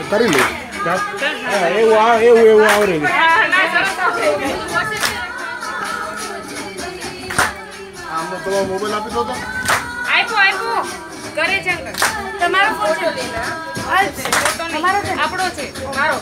કરી લે એવું આવડે આમ તો મોબાઈલ આપી દો તો આપ્યો કરે છે અંકલ તમારો ફોટો લેના ફોટો તમારો છે આપણો છે મારો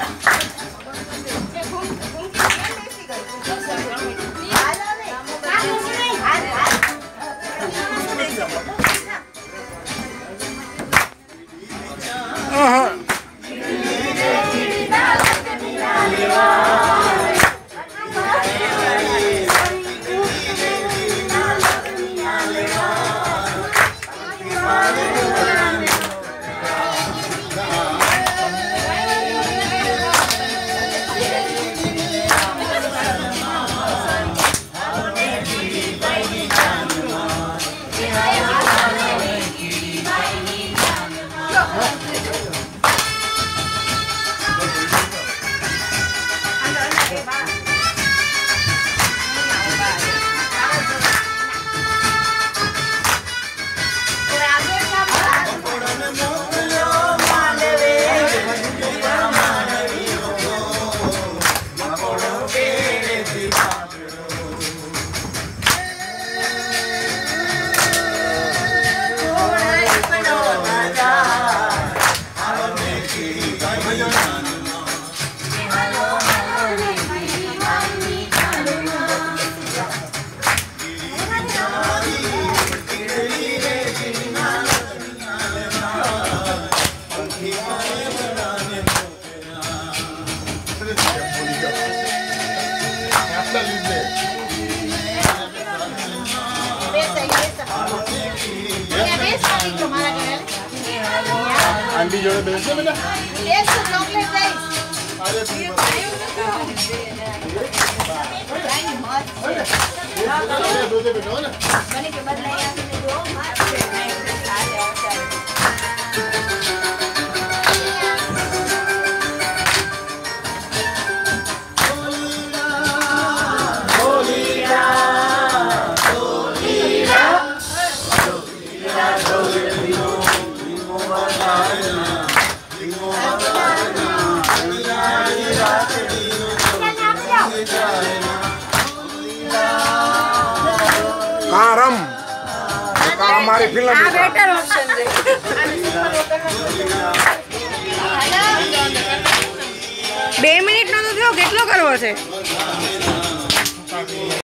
आंटी जोड़े बेचते बेटा ले तो चॉकलेट दे अरे दो दे बेटा ना बने के बदला यहां से दो कारम हमारी फिल्म आ बेटर ऑप्शन है 2 મિનિટ નો તો થયો કેટલો કરવો છે